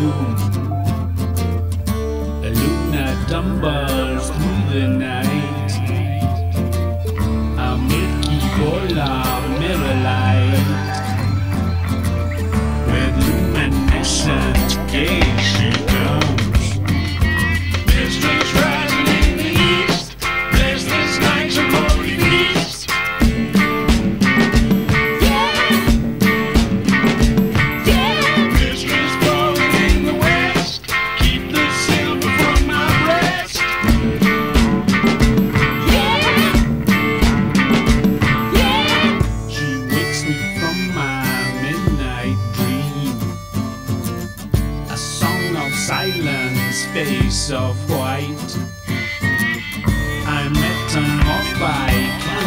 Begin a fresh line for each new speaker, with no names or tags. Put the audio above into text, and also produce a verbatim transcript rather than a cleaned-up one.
gloom. A luna tumbles through the night, a milky ball of mirror light. With luminescent gaze she comes. Mistress rising in the east, bless this night's unholy feast. Silence, face of white. I'm metamorph by